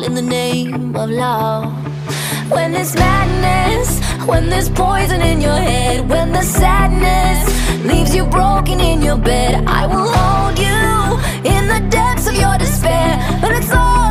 in the name of love. When there's madness, when there's poison in your head, when the sadness leaves you broken in your bed, I